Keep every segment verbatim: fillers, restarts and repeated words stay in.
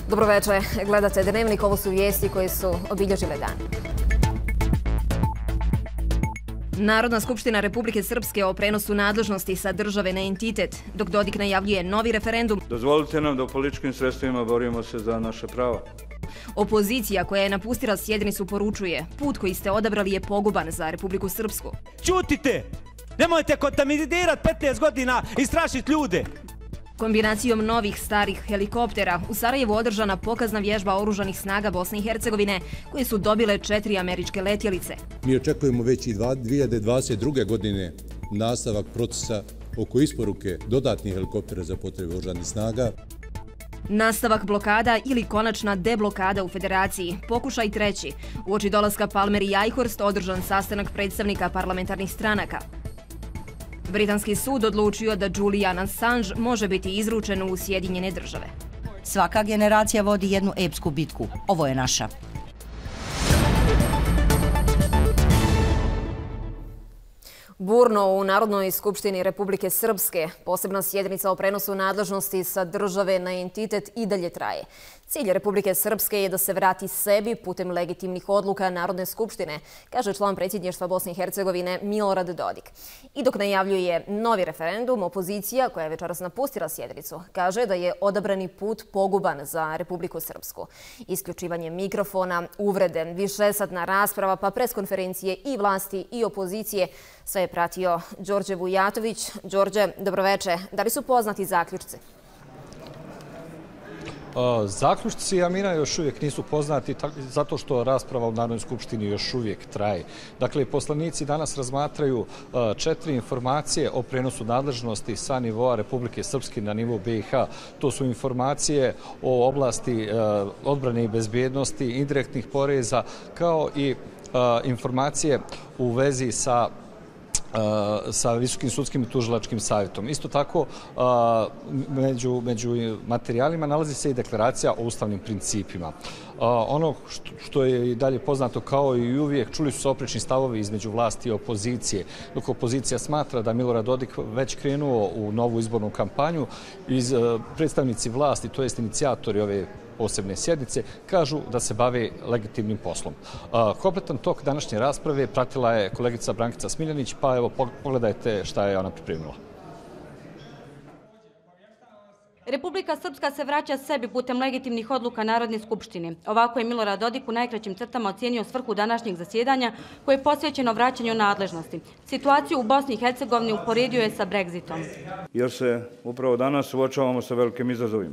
Dobroveče, gledate Dnevnik, ovo su vijesti koje su obilježile dan. Narodna skupština Republike Srpske o prenosu nadležnosti sa države na entitet, dok Dodik najavljuje novi referendum. Dozvolite nam da u političkim sredstvima borimo se za naše prava. Opozicija koja je napustila sjednicu poručuje, put koji ste odabrali je poguban za Republiku Srpsku. Ćutite! Nemojte kontaminirati petnaest godina i strašiti ljude! Kombinacijom novih starih helikoptera u Sarajevu održana pokazna vježba oružanih snaga Bosne i Hercegovine koje su dobile četiri američke letjelice. Mi očekujemo već i dvije hiljade dvadeset druge. godine nastavak procesa oko isporuke dodatnih helikoptera za potrebe oružanih snaga. Nastavak blokada ili konačna deblokada u Federaciji. Pokušaj treći. Uoči dolaska Palmer i Eichhorst održan sastanak predstavnika parlamentarnih stranaka. Britanski sud odlučio da Julian Assange može biti izručen u Sjedinjene države. Svaka generacija vodi jednu epsku bitku. Ovo je naša. Burno u Narodnoj skupštini Republike Srpske. Posebna sjednica o prenosu nadležnosti sa države na entitet i dalje traje. Cilj Republike Srpske je da se vrati sebi putem legitimnih odluka Narodne skupštine, kaže član predsjedništva Bosne i Hercegovine Milorad Dodik. I dok najavljuje novi referendum, opozicija, koja je večeras napustila sjednicu, kaže da je odabrani put poguban za Republiku Srpsku. Isključivanje mikrofona, uvrede, višesatna rasprava, pa preskonferencije i vlasti i opozicije. Sve je pratio Đorđe Vujatović. Đorđe, dobroveče. Da li su poznati zaključci? Zaključci Amina još uvijek nisu poznati zato što rasprava u Narodnoj skupštini još uvijek traje. Dakle, poslanici danas razmatraju četiri informacije o prenosu nadležnosti sa nivoa Republike Srpske na nivo B i H. To su informacije o oblasti odbrane i bezbjednosti, indirektnih poreza, kao i informacije u vezi sa sa Visokim sudskim i tužilačkim savjetom. Isto tako, među, među materijalima nalazi se i deklaracija o ustavnim principima. Ono što je i dalje poznato kao i uvijek, čuli su se oprečni stavovi između vlasti i opozicije. Dok opozicija smatra da Milorad Dodik već krenuo u novu izbornu kampanju, iz predstavnici vlasti, to jest inicijatori ove posebne sjednice, kažu da se bave legitimnim poslom. Kompletan tok današnje rasprave pratila je kolegica Brankica Smiljanić, pa evo pogledajte šta je ona pripremila. Republika Srpska se vraća sebi putem legitimnih odluka Narodne skupštine. Ovako je Milorad Dodik u najkraćim crtama ocijenio svrhu današnjeg zasjedanja koje je posvećeno vraćanju nadležnosti. Situaciju u Bosni i Hercegovini uporedio je sa Brexitom. Jer se upravo danas suočavamo sa velikim izazovima.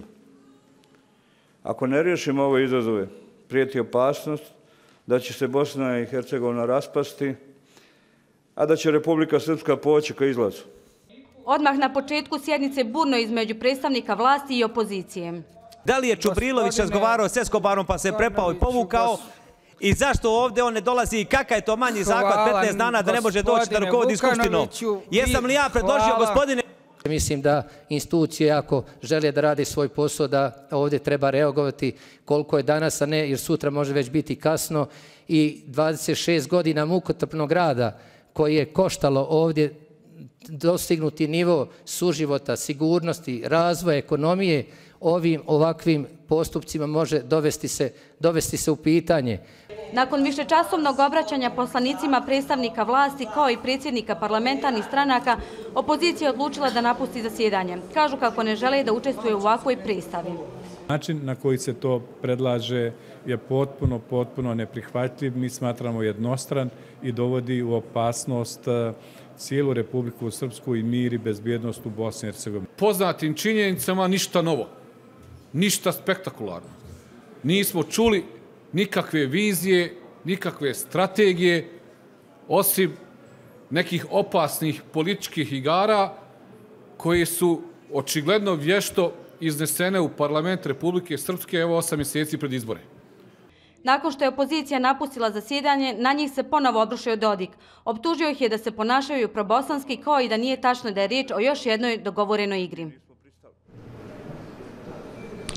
Ako ne riješimo ove izazove, prijeti opasnost da će se Bosna i Hercegovina raspasti, a da će Republika Srpska poći ka izlazu. Odmah na početku sjednice burno između predstavnika vlasti i opozicije. Da li je Čubrilović razgovarao s Eskobarom pa se prepao i povukao? I zašto ovdje on ne dolazi i kakav je to manji zahvat petnaest dana da ne može doći da rukovodi skupštinom? Jesam li ja predložio, gospodine? Mislim da institucije, ako žele da rade svoj posao, da ovdje treba reagovati koliko je danas, a ne, jer sutra može već biti kasno. I dvadeset šest godina mukotrpnog rada koji je koštalo ovdje dostignuti nivo suživota, sigurnosti, razvoja, ekonomije, ovim ovakvim postupcima može dovesti se, dovesti se u pitanje. Nakon višečasovnog obraćanja poslanicima predstavnika vlasti kao i predsjednika parlamentarnih stranaka, opozicija je odlučila da napusti zasjedanje. Kažu kako ne žele da učestvuje u ovakvoj predstavi. Način na koji se to predlaže je potpuno, potpuno neprihvatljiv. Mi smatramo jednostran i dovodi u opasnost cijelu Republiku Srpsku i mir i bezbjednost u Bosni i Hercegovini. Poznatim činjenicama ništa novo, ništa spektakularno. Nismo čuli nikakve vizije, nikakve strategije, osim nekih opasnih političkih igara koje su očigledno vješto iznesene u parlament Republike Srpske evo osam mjeseci pred izbore. Nakon što je opozicija napustila zasjedanje, na njih se ponovo obrušio Dodik. Optužio ih je da se ponašaju probosanski, kao i da nije tačno da je riječ o još jednoj dogovorenoj igri.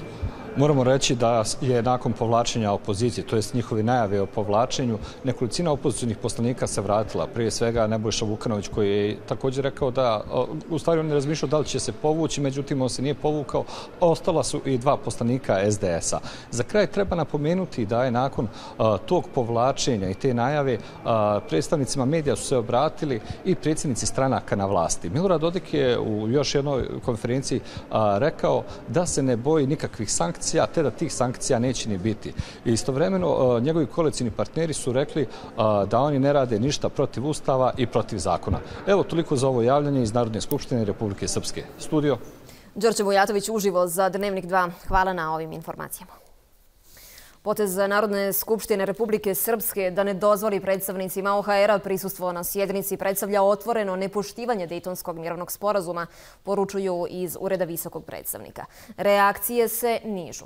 Moramo reći da je nakon povlačenja opozicije, to jest njihove najave o povlačenju, nekolicina opozicijnih poslanika se vratila. Prije svega Nebojša Vukanović koji je također rekao da, u stvari on je razmišljao da li će se povući, međutim on se nije povukao. Ostala su i dva poslanika S D S-a. Za kraj treba napomenuti da je nakon uh, tog povlačenja i te najave uh, predstavnicima medija su se obratili i predsjednici stranaka na vlasti. Milorad Dodik je u još jednoj konferenciji uh, rekao da se ne boji nikakvih sankcija, te da tih sankcija neće ni biti. I istovremeno uh, njegovi koalicijni partneri su rekli uh, da oni ne rade ništa protiv Ustava i protiv zakona. Evo toliko za ovo javljanje iz Narodne skupštine Republike Srpske. Studio. Đorđe Vujatović uživo za Dnevnik dva. Hvala na ovim informacijama. Potez Narodne skupštine Republike Srpske da ne dozvoli predstavnicima O H R-a prisustvo na sjednici predstavlja otvoreno nepoštivanje Dejtonskog mirovnog sporazuma, poručuju iz Ureda visokog predstavnika. Reakcije se nižu.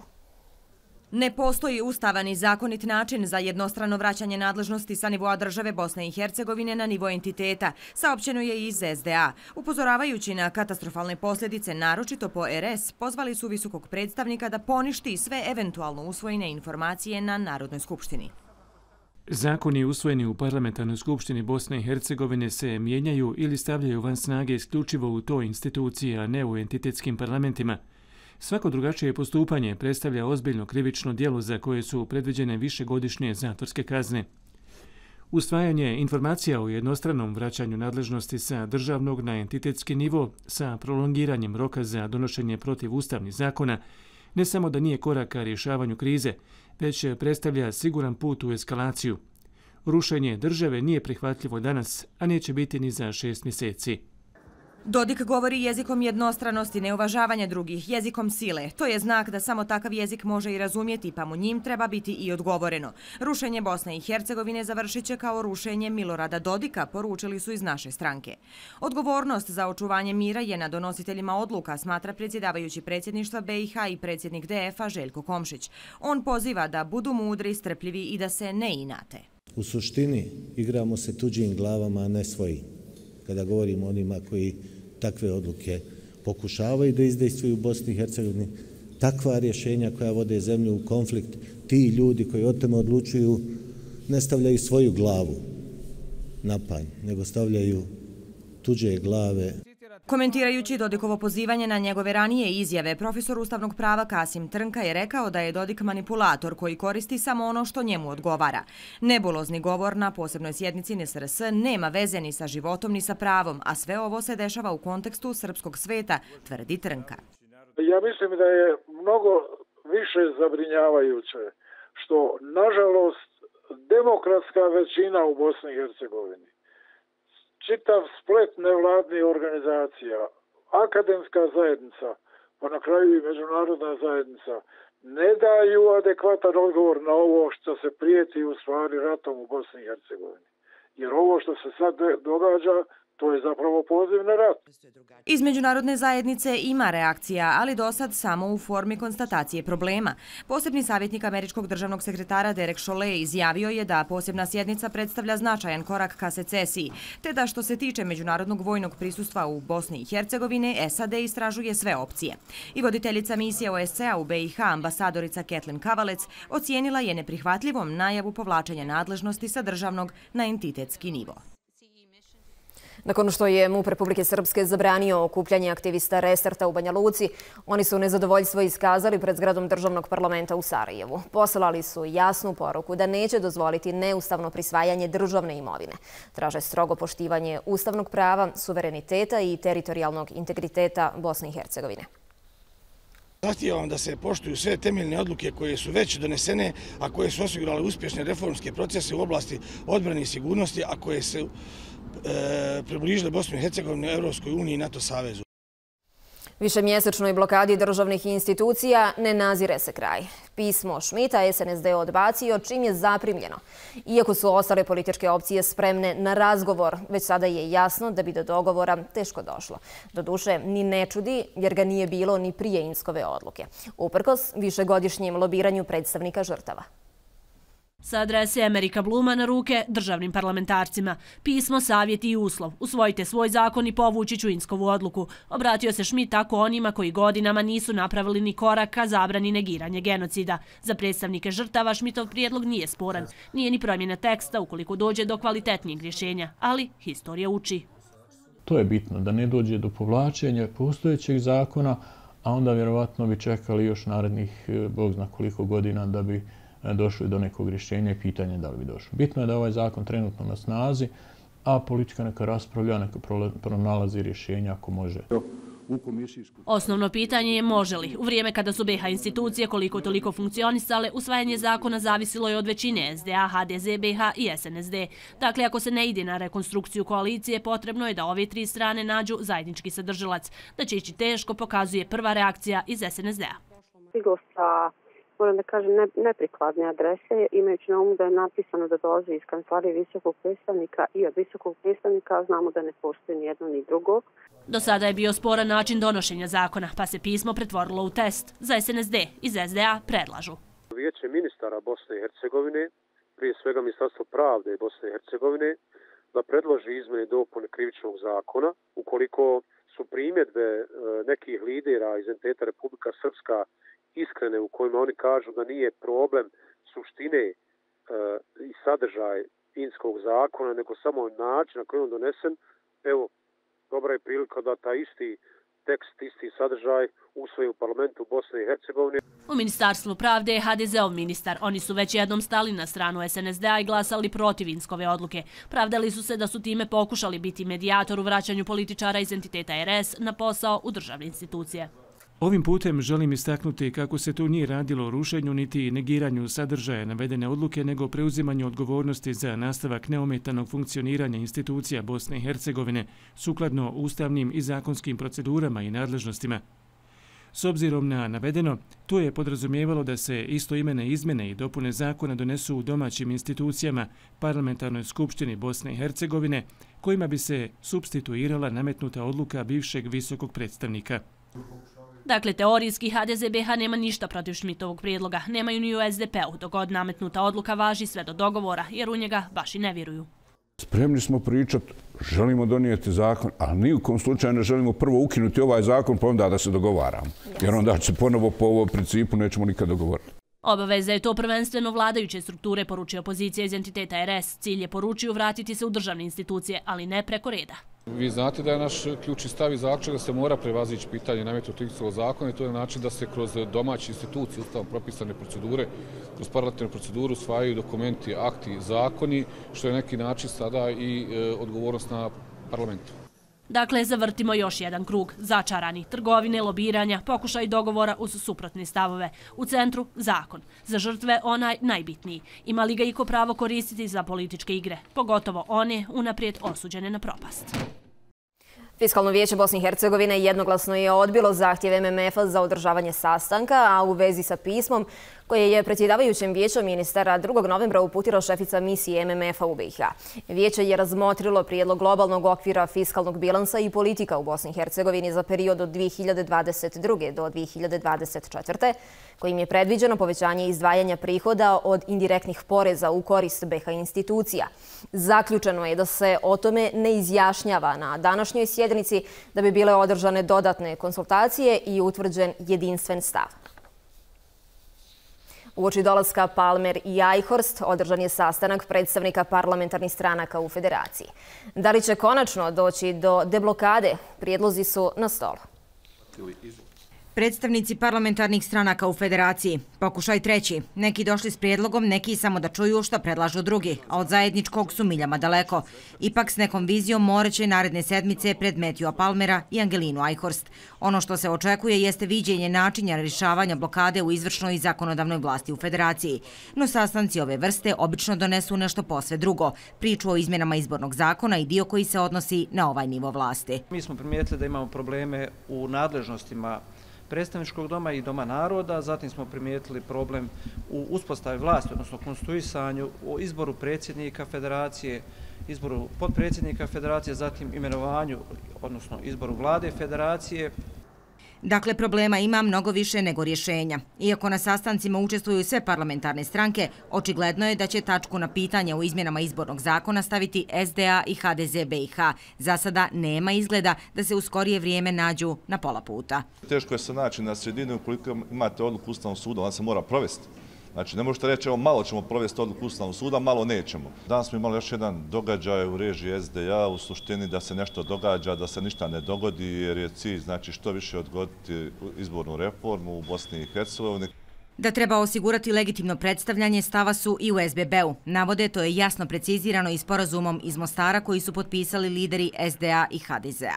Ne postoji ustavan i zakonit način za jednostrano vraćanje nadležnosti sa nivoa države Bosne i Hercegovine na nivo entiteta, saopćeno je iz S D A. Upozoravajući na katastrofalne posljedice, naročito po R S, pozvali su visokog predstavnika da poništi sve eventualno usvojene informacije na Narodnoj skupštini. Zakoni usvojeni u Parlamentarnoj skupštini Bosne i Hercegovine se mijenjaju ili stavljaju van snage isključivo u toj instituciji, a ne u entitetskim parlamentima. Svako drugačije postupanje predstavlja ozbiljno krivično djelo za koje su predviđene višegodišnje zatvorske kazne. Usvajanje informacija o jednostranom vraćanju nadležnosti sa državnog na entitetski nivo sa prolongiranjem roka za donošenje protivustavnih zakona ne samo da nije korak ka rješavanju krize, već predstavlja siguran put u eskalaciju. Rušenje države nije prihvatljivo danas, a neće biti ni za šest mjeseci. Dodik govori jezikom jednostranosti, neuvažavanja drugih, jezikom sile. To je znak da samo takav jezik može i razumjeti, pa mu njim treba biti i odgovoreno. Rušenje Bosne i Hercegovine završit će kao rušenje Milorada Dodika, poručili su iz naše stranke. Odgovornost za očuvanje mira je na donositeljima odluka, smatra predsjedavajući predsjedništva B i H i predsjednik D F-a Željko Komšić. On poziva da budu mudri, strpljivi i da se ne inate. U suštini igramo se tuđim glavama, a ne svojim. Kada govorimo o onima koji takve odluke pokušavaju da izdejstvuju u Bosni i Hercegovini, takva rješenja koja vode zemlju u konflikt, ti ljudi koji o tome odlučuju ne stavljaju svoju glavu na panj, nego stavljaju tuđe glave. Komentirajući Dodikovo pozivanje na njegove ranije izjave, profesor ustavnog prava Kasim Trnka je rekao da je Dodik manipulator koji koristi samo ono što njemu odgovara. Nebulozni govor na posebnoj sjednici N S R S nema veze ni sa životom ni sa pravom, a sve ovo se dešava u kontekstu srpskog sveta, tvrdi Trnka. Ja mislim da je mnogo više zabrinjavajuće što, nažalost, demokratska većina u Bosni i Hercegovini, čitav splet nevladnih organizacija, akademska zajednica, pa na kraju i međunarodna zajednica, ne daju adekvatan odgovor na ovo što se prijeti u stvari ratom u Bosni i Hercegovini. Jer ovo što se sad događa, to je zapravo poziv na rat. Iz međunarodne zajednice ima reakcija, ali do sad samo u formi konstatacije problema. Posebni savjetnik američkog državnog sekretara Derek Chollet izjavio je da posebna sjednica predstavlja značajan korak ka secesiji, te da što se tiče međunarodnog vojnog prisustva u Bosni i Hercegovine, S A D istražuje sve opcije. I voditeljica misije O S C A u B i H, ambasadorica Ketlin Kavalec, ocijenila je neprihvatljivom najavu povlačenja nadležnosti sa državnog na entitetski nivo. Nakon što je M U P Republike Srpske zabranio okupljanje aktivista Restarta u Banja Luci, oni su nezadovoljstvo iskazali pred zgradom državnog parlamenta u Sarajevu. Poslali su jasnu poruku da neće dozvoliti neustavno prisvajanje državne imovine. Traže strogo poštivanje ustavnog prava, suvereniteta i teritorijalnog integriteta Bosne i Hercegovine. Zahtijevam da se poštuju sve temeljne odluke koje su već donesene, a koje su osigurale uspješne reformske procese u oblasti odbrane i sigurnosti, a koje se približile Bosnu i Hercegovinu, Evropskoj uniji i NATO savezu. Višemjesečnoj blokadi državnih institucija ne nazire se kraj. Pismo Šmita S N S D odbacio čim je zaprimljeno. Iako su ostale političke opcije spremne na razgovor, već sada je jasno da bi do dogovora teško došlo. Doduše, ni ne čudi jer ga nije bilo ni prije Inskove odluke. Uprkos višegodišnjem lobiranju predstavnika žrtava. Sa adrese Amerika Bluma na ruke državnim parlamentarcima. Pismo, savjet i uslov. Usvojite svoj zakon i povući ću Inskovu odluku. Obratio se Schmidt tako onima koji godinama nisu napravili ni korak ka zabrani negiranja genocida. Za predstavnike žrtava Schmidtov prijedlog nije sporan. Nije ni promjena teksta ukoliko dođe do kvalitetnijeg rješenja, ali historija uči. To je bitno, da ne dođe do povlačenja postojećeg zakona, a onda vjerovatno bi čekali još narednih, Bog zna koliko godina, da bi došli do nekog rješenja i pitanje da li bi došlo. Bitno je da ovaj zakon trenutno na snazi, a politika neka raspravlja, neka pronalazi rješenja ako može. Osnovno pitanje je može li. U vrijeme kada su B iH institucije koliko toliko funkcionisale, usvajanje zakona zavisilo je od većine S D A, H D Z, B iH i S N S D. Dakle, ako se ne ide na rekonstrukciju koalicije, potrebno je da ove tri strane nađu zajednički sadržilac. Da će ići teško, pokazuje prva reakcija iz S N S D-a. Moram da kažem, neprikladne adrese, imajući na umu da je napisano da dolazi iz kancelarije visokog predstavnika i od visokog predstavnika, znamo da ne postoji ni jedno ni drugo. Do sada je bio sporan način donošenja zakona, pa se pismo pretvorilo u test. Za S N S D iz S D A predlažu. Vijeće ministara Bosne i Hercegovine, prije svega Ministarstvo pravde Bosne i Hercegovine, da predloži izmjene i dopune krivičnog zakona, ukoliko su primjedbe nekih lidera iz entiteta Republika Srpska iskrene, u kojima oni kažu da nije problem suštine e, i sadržaj Inskog zakona, nego samo način na koji je on donesen. Evo, dobra je prilika da taj isti tekst, isti sadržaj usvoji u parlamentu Bosne i Hercegovine. U Ministarstvu pravde je H D Z-ov ministar. Oni su već jednom stali na stranu S N S D-a i glasali protiv Inskove odluke. Pravdali su se da su time pokušali biti medijator u vraćanju političara iz entiteta R S na posao u državne institucije. Ovim putem želim istaknuti kako se tu nije radilo o rušenju niti negiranju sadržaja navedene odluke, nego preuzimanju odgovornosti za nastavak neometanog funkcioniranja institucija Bosne i Hercegovine sukladno ustavnim i zakonskim procedurama i nadležnostima. S obzirom na navedeno, to je podrazumijevalo da se istoimene izmjene i dopune zakona donesu u domaćim institucijama, Parlamentarnoj skupštini Bosne i Hercegovine, kojima bi se supstituirala nametnuta odluka bivšeg visokog predstavnika. Dakle, teorijski H D Z B iH nema ništa protiv Schmidtovog prijedloga, nemaju ni u S D P-u, dok god nametnuta odluka važi sve do dogovora, jer u njega baš i ne vjeruju. Spremni smo pričati, želimo donijeti zakon, ali ni u kom slučaju ne želimo prvo ukinuti ovaj zakon, pa onda da se dogovaramo. Jer onda će ponovo po ovom principu nećemo nikad dogovoriti. Obaveza je to prvenstveno vladajuće strukture, poručuje opozicija iz entiteta R S. Cilj je poručio vratiti se u državne institucije, ali ne preko reda. Vi znate da je naš ključni stav i zaključak da se mora prevazići pitanje nametnutog Inskog zakona i to je način da se kroz domaće institucije, ustavom propisane procedure, kroz parlamentarnu proceduru usvajaju dokumenti, akti, zakoni, što je neki način sada i odgovornost na parlamentu. Dakle, zavrtimo još jedan krug. Začarani trgovine, lobiranja, pokušaj dogovora uz suprotne stavove. U centru zakon. Za žrtve onaj najbitniji. Ima li ga iko pravo koristiti za političke igre? Pogotovo one unaprijed osuđene na propast. Fiskalno vijeće Bosne i Hercegovine jednoglasno je odbilo zahtjev M M F-a za održavanje sastanka, a u vezi sa pismom koje je predsjedavajućem vijećom ministara drugog novembra uputila šefica misije M M F-a u B iH. Vijeće je razmotrilo prijedlog globalnog okvira fiskalnog bilansa i politika u Bosni i Hercegovini za period od dvije hiljade dvadeset druge. do dvije hiljade dvadeset četvrte. kojim je predviđeno povećanje izdvajanja prihoda od indirektnih poreza u korist B iH institucija. Zaključeno je da se o tome ne izjašnjava na današnjoj sjednici, da bi bile održane dodatne konsultacije i utvrđen jedinstven stav. Uoči dolaska Palmer i Eichhorst održan je sastanak predstavnika parlamentarnih stranaka u federaciji. Da li će konačno doći do deblokade? Prijedlozi su na stolu. Predstavnici parlamentarnih stranaka u federaciji. Pokušaj treći. Neki došli s prijedlogom, neki samo da čuju što predlažu drugi, a od zajedničkog su miljama daleko. Ipak s nekom vizijom moraće naredne sedmice pred Matthewa Palmera i Angelinu Eichhorst. Ono što se očekuje jeste viđenje načina rješavanja blokade u izvršnoj i zakonodavnoj vlasti u federaciji. No sastanci ove vrste obično donesu nešto posve drugo, priču o izmjenama izbornog zakona i dio koji se odnosi na ovaj nivo vlasti. Mi smo primijetili da imamo probleme u nadležnostima predstavničkog doma i doma naroda, zatim smo primijetili problem u uspostavi vlasti, odnosno konstituisanju, o izboru predsjednika federacije, izboru podpredsjednika federacije, zatim imenovanju, odnosno izboru vlade federacije. Dakle, problema ima mnogo više nego rješenja. Iako na sastancima učestvuju sve parlamentarne stranke, očigledno je da će tačku na pitanje o izmjenama izbornog zakona staviti S D A i H D Z B i H. Za sada nema izgleda da se u skorije vrijeme nađu na pola puta. Teško je se naći na sredini ukoliko imate odluku Ustavnog suda, ona se mora provesti. Znači, ne možete reći, evo, malo ćemo provesti odluku Ustavnog suda, malo nećemo. Danas smo imali još jedan događaj u režiji S D A, u suštini da se nešto događa, da se ništa ne dogodi, jer je cilj, znači, što više odgoditi izbornu reformu u Bosni i Hercegovini. Da treba osigurati legitimno predstavljanje stava su i u S B B-u. Navode, to je jasno precizirano i sporazumom iz Mostara koji su potpisali lideri S D A i H D Z A.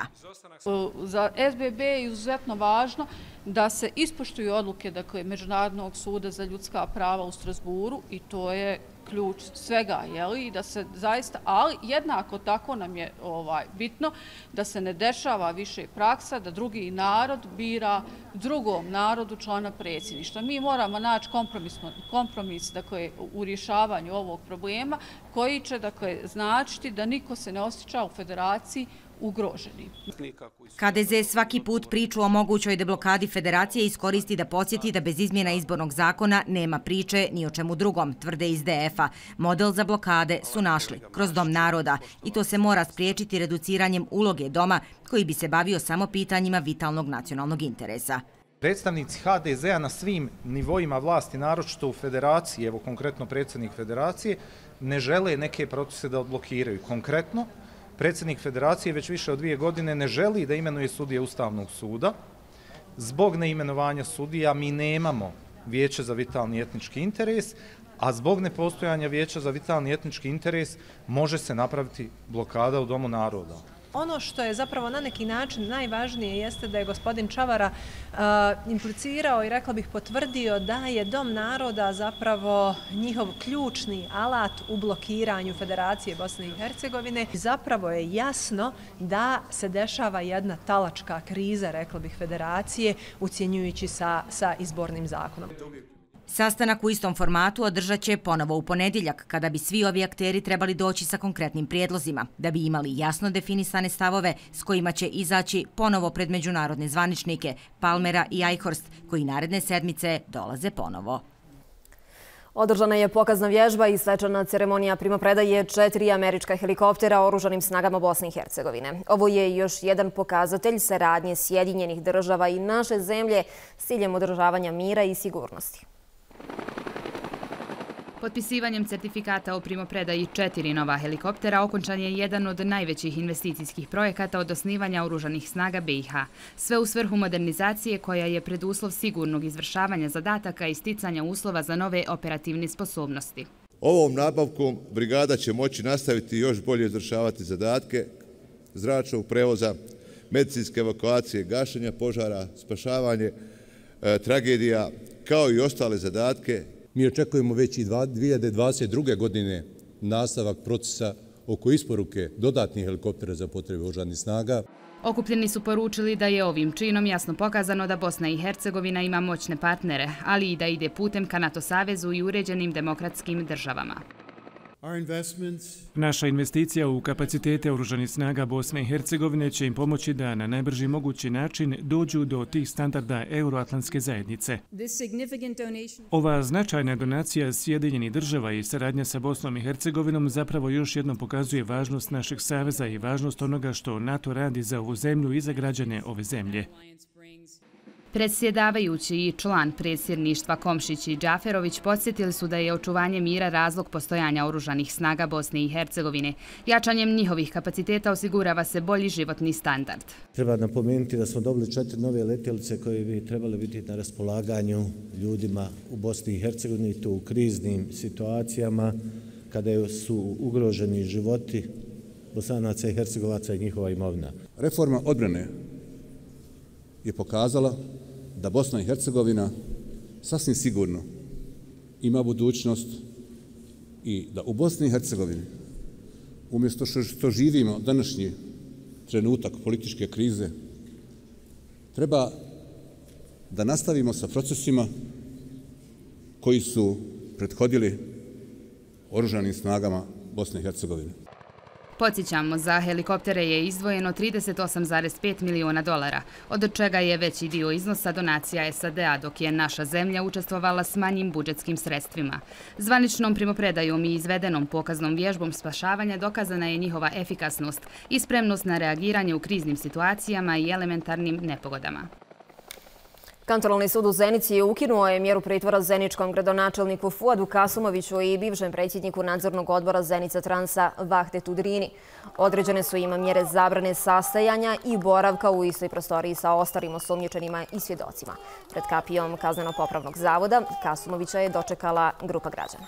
Za S B B je izuzetno važno da se ispoštuju odluke, dakle, Međunarodnog suda za ljudska prava u Strasburu i to je ključ svega, jeli, da se zaista, ali jednako tako nam je ovaj, bitno da se ne dešava više praksa da drugi narod bira drugom narodu člana predsjedništva. Mi moramo naći kompromis dakle, u rješavanju ovog problema koji će dakle, značiti da niko se ne osjeća u federaciji ugroženi. H D Z svaki put priču o mogućoj deblokadi federacije iskoristi da podsjeti da bez izmjena izbornog zakona nema priče ni o čemu drugom, tvrde iz D F-a. Model za blokade su našli kroz Dom naroda i to se mora spriječiti reduciranjem uloge Doma koji bi se bavio samo pitanjima vitalnog nacionalnog interesa. Predstavnici H D Z-a na svim nivoima vlasti, naročito u federaciji, evo konkretno predsjednik federacije, ne žele neke procese da odblokiraju. Konkretno, predsjednik federacije već više od dvije godine ne želi da imenuje sudije Ustavnog suda. Zbog neimenovanja sudija mi nemamo Vijeće za vitalni etnički interes, a zbog nepostojanja Vijeća za vitalni etnički interes može se napraviti blokada u Domu naroda. Ono što je zapravo na neki način najvažnije jeste da je gospodin Čavara uh, implicirao i rekla bih potvrdio da je Dom naroda zapravo njihov ključni alat u blokiranju Federacije Bosne i Hercegovine. Zapravo je jasno da se dešava jedna talačka kriza, rekla bih, Federacije ucjenjujući sa, sa izbornim zakonom. Sastanak u istom formatu održat će ponovo u ponedjeljak, kada bi svi ovi akteri trebali doći sa konkretnim prijedlozima, da bi imali jasno definisane stavove s kojima će izaći ponovo pred međunarodne zvaničnike, Palmera i Eichhorst, koji naredne sedmice dolaze ponovo. Održana je pokazna vježba i svečana ceremonija primopredaje četiri američka helikoptera oružanim snagama Bosne i Hercegovine. Ovo je još jedan pokazatelj saradnje Sjedinjenih država i naše zemlje s ciljem održavanja mira i sigurnosti. Potpisivanjem certifikata o primopredaji četiri nova helikoptera okončan je jedan od najvećih investicijskih projekata od osnivanja oružanih snaga B i H. Sve u svrhu modernizacije koja je preduslov sigurnog izvršavanja zadataka i sticanja uslova za nove operativne sposobnosti. Ovom nabavkom brigada će moći nastaviti još bolje izvršavati zadatke zračnog prevoza, medicinske evakuacije, gašenja požara, spašavanje e, tragedija, kao i ostale zadatke. Mi očekujemo već i dvije hiljade dvadeset druge. godine nastavak procesa oko isporuke dodatnih helikoptera za potrebe oružanih snaga. Okupljeni su poručili da je ovim činom jasno pokazano da Bosna i Hercegovina ima moćne partnere, ali i da ide putem ka NATO savezu i uređenim demokratskim državama. Naša investicija u kapacitete oružanih snaga Bosne i Hercegovine će im pomoći da na najbrži mogući način dođu do tih standarda Euroatlantske zajednice. Ova značajna donacija Sjedinjenih država i saradnja sa Bosnom i Hercegovinom zapravo još jednom pokazuje važnost našeg saveza i važnost onoga što NATO radi za ovu zemlju i za građane ove zemlje. Predsjedavajući i član predsjedništva Komšić i Džaferović podsjetili su da je očuvanje mira razlog postojanja oružanih snaga Bosne i Hercegovine. Jačanjem njihovih kapaciteta osigurava se bolji životni standard. Treba napomenuti da smo dobili četiri nove letjelice koje bi trebali biti na raspolaganju ljudima u Bosni i Hercegovini i to u kriznim situacijama kada su ugroženi životi Bosanaca i Hercegovaca i njihova imovina. Reforma odbrane je pokazala da Bosna i Hercegovina sasvim sigurno ima budućnost i da u Bosni i Hercegovini, umjesto što živimo današnji trenutak političke krize, treba da nastavimo sa procesima koji su prethodili oružanim snagama Bosne i Hercegovine. Podsjećamo, za helikoptere je izdvojeno trideset osam zarez pet miliona dolara, od čega je veći dio iznosa donacija S A D A, dok je naša zemlja učestvovala s manjim budžetskim sredstvima. Zvaničnom primopredajom i izvedenom pokaznom vježbom spašavanja dokazana je njihova efikasnost i spremnost na reagiranje u kriznim situacijama i elementarnim nepogodama. Kantonalni sud u Zenici ukinuo je mjeru pritvora zeničkom gradonačelniku Fuadu Kasumoviću i bivšem predsjedniku nadzornog odbora Zenica Transa Vahdetu Drini. Određene su im mjere zabrane sastajanja i boravka u istoj prostoriji sa ostalim osumnjičenima i svjedocima. Pred kapijom Kazneno-popravnog zavoda Kasumovića je dočekala grupa građana.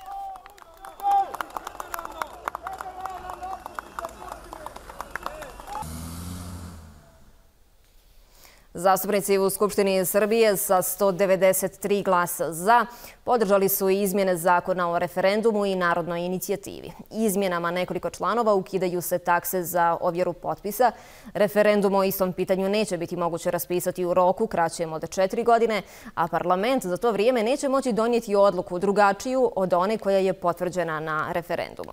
Zastupnici u Skupštini Srbije sa sto devedeset tri glasa za podržali su izmjene zakona o referendumu i narodnoj inicijativi. Izmjenama nekoliko članova ukidaju se takse za ovjeru potpisa. Referendum o istom pitanju neće biti moguće raspisati u roku kraćem od četiri godine, a parlament za to vrijeme neće moći donijeti odluku drugačiju od one koja je potvrđena na referendumu.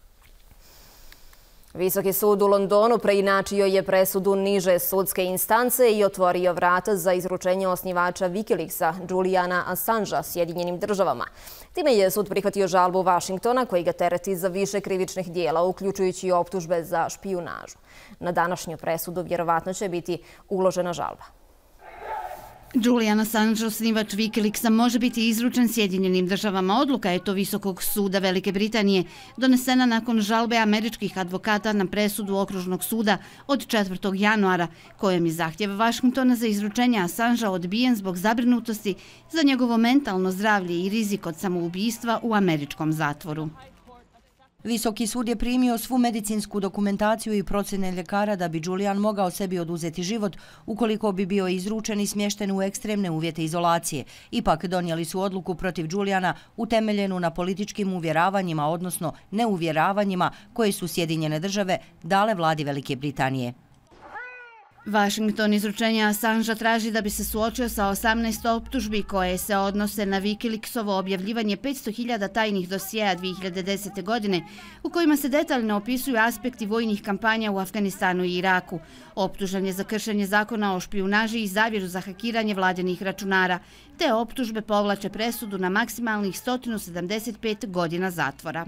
Visoki sud u Londonu preinačio je presudu niže sudske instance i otvorio vrata za izručenje osnivača Wikileaksa Juliana Assangea Sjedinjenim državama. Time je sud prihvatio žalbu Vašingtona koji ga tereti za više krivičnih dijela, uključujući i optužbe za špijunažu. Na današnju presudu vjerovatno će biti uložena žalba. Julian Assange, osnivač Wikileaksa, može biti izručen Sjedinjenim državama. Odluka je to Visokog suda Velike Britanije, donesena nakon žalbe američkih advokata na presudu Okružnog suda od četvrtog januara, kojom je zahtjev Vašingtona za izručenje Assangea odbijen zbog zabrinutosti za njegovo mentalno zdravlje i rizik od samoubistva u američkom zatvoru. Visoki sud je primio svu medicinsku dokumentaciju i procjene ljekara da bi Julian mogao sebi oduzeti život ukoliko bi bio izručen i smješten u ekstremne uvjete izolacije. Ipak donijeli su odluku protiv Juliana utemeljenu na političkim uvjeravanjima, odnosno neuvjeravanjima koje su Sjedinjene države dale vladi Velike Britanije. Washington izručenja Assangea traži da bi se suočio sa osamnaest optužbi koje se odnose na Wikileaksovo objavljivanje petsto hiljada tajnih dosjeja dvije hiljade desete. godine u kojima se detaljno opisuju aspekti vojnih kampanja u Afganistanu i Iraku. Optužen je za kršenje zakona o špijunaži i zavjeru za hakiranje vladinih računara. Te optužbe povlače presudu na maksimalnih sto sedamdeset pet godina zatvora.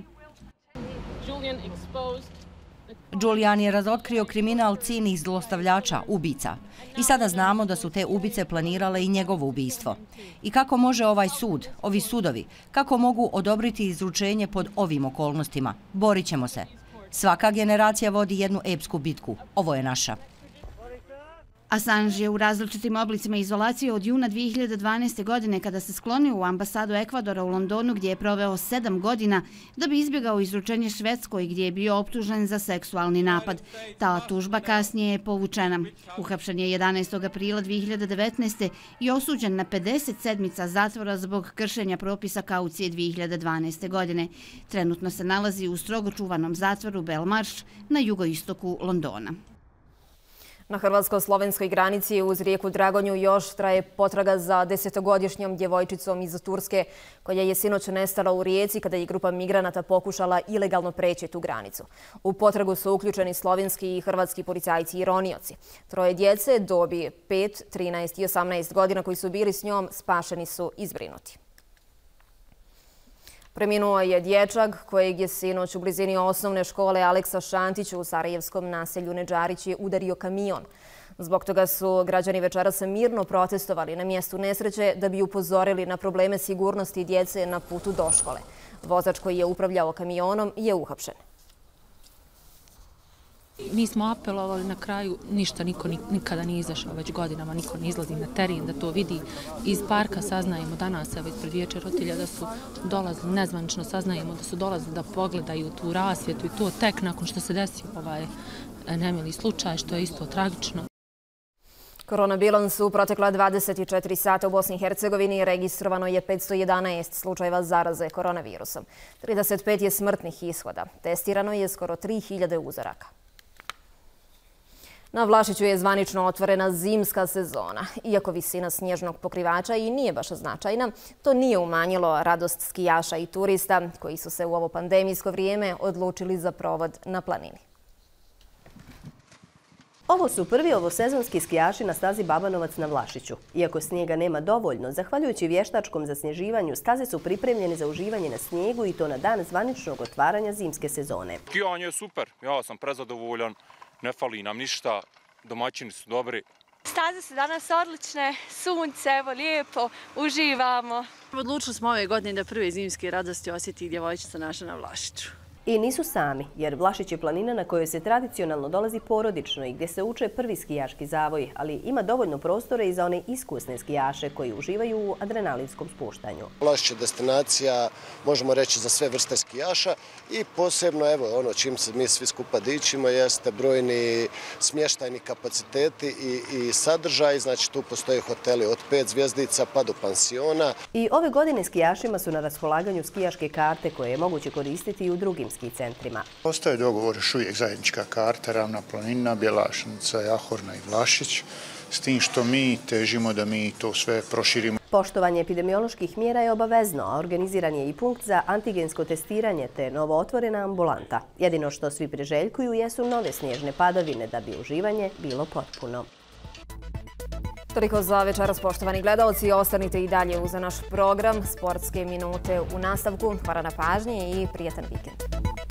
Julian je razotkrio kriminal ciljnih zlostavljača, ubica. I sada znamo da su te ubice planirale i njegovo ubijstvo. I kako može ovaj sud, ovi sudovi, kako mogu odobriti izručenje pod ovim okolnostima? Borit ćemo se. Svaka generacija vodi jednu epsku bitku. Ovo je naša. Assange je u različitim oblicima izolacije od juna dvije hiljade dvanaeste. godine kada se sklonio u ambasadu Ekvadora u Londonu gdje je proveo sedam godina da bi izbjegao izručenje Švedskoj gdje je bio optužen za seksualni napad. Ta tužba kasnije je povučena. Uhapšen je jedanaestog aprila dvije hiljade devetnaeste. i osuđen na pedeset sedmica zatvora zbog kršenja propisa kaucije dvije hiljade dvanaeste. godine. Trenutno se nalazi u strogo čuvanom zatvoru Belmarsh na jugoistoku Londona. Na hrvatsko-slovenskoj granici uz rijeku Dragonju još traje potraga za desetogodišnjom djevojčicom iz Turske koja je sinoć nestala u rijeci kada je grupa migranata pokušala ilegalno preći tu granicu. U potragu su uključeni slovenski i hrvatski policajci i ronioci. Troje djece dobi pet, trinaest i osamnaest godina koji su bili s njom spašeni su i zbrinuti. Preminuo je dječak kojeg je sinoć u blizini osnovne škole Aleksa Šantić u sarajevskom naselju Nedžarići udario kamion. Zbog toga su građani večeras mirno protestovali na mjestu nesreće da bi upozorili na probleme sigurnosti djece na putu do škole. Vozač koji je upravljao kamionom je uhapšen. Mi smo apelovali na kraju, ništa, niko nikada nije izašao, već godinama niko ne izlazi na teren da to vidi. Iz parka saznajemo danas, evo ispred Vijeća roditelja, da su dolazili, nezvanično saznajemo da su dolazili da pogledaju tu rasvjetu i to tek nakon što se desio ovaj nemili slučaj, što je isto tragično. Koronabilans u protekla dvadeset četiri sata u Bosni i Hercegovini registrovano je petsto jedanaest slučajeva zaraze koronavirusom. trideset pet je smrtnih ishoda. Testirano je skoro tri hiljade uzoraka. Na Vlašiću je zvanično otvorena zimska sezona. Iako visina snježnog pokrivača i nije baš značajna, to nije umanjilo radost skijaša i turista koji su se u ovo pandemijsko vrijeme odlučili za provod na planini. Ovo su prvi ovosezonski skijaši na stazi Babanovac na Vlašiću. Iako snijega nema dovoljno, zahvaljujući vještačkom zasnježivanju, staze su pripremljene za uživanje na snijegu i to na dan zvaničnog otvaranja zimske sezone. Skijanje je super, ja sam prezadovoljan, ne fali nam ništa, domaćini su dobri. Staze su danas odlične, sunce, evo lijepo, uživamo. Odlučili smo ove godine da prve zimske radosti osjeti djevojčica naša na Vlašiću. I nisu sami, jer Vlašić je planina na kojoj se tradicionalno dolazi porodično i gdje se uče prvi skijaški zavoj, ali ima dovoljno prostora i za one iskusne skijaše koji uživaju u adrenalinskom spuštanju. Vlašić je destinacija, možemo reći, za sve vrste skijaša i posebno, evo, ono čim se mi svi skupa dičimo, jeste brojni smještajni kapaciteti i, i sadržaj, znači tu postoje hoteli od pet zvjezdica pa do pansiona. I ove godine skijašima su na raspolaganju skijaške karte koje je moguće koristiti i u drugim ski centrima. Postoje dogovor još uvijek zajednička karta, Ravna planina, Bjelašnica, Jahorna i Vlašić, s tim što mi težimo da mi to sve proširimo. Poštovanje epidemioloških mjera je obavezno, a organiziran je i punkt za antigensko testiranje te novo otvorena ambulanta. Jedino što svi priželjkuju jesu nove snježne padavine da bi uživanje bilo potpuno. Toliko za večeras, poštovani gledalci. Ostanite i dalje uz naš program. Sportske minute u nastavku. Hvala na pažnji i prijetan vikend.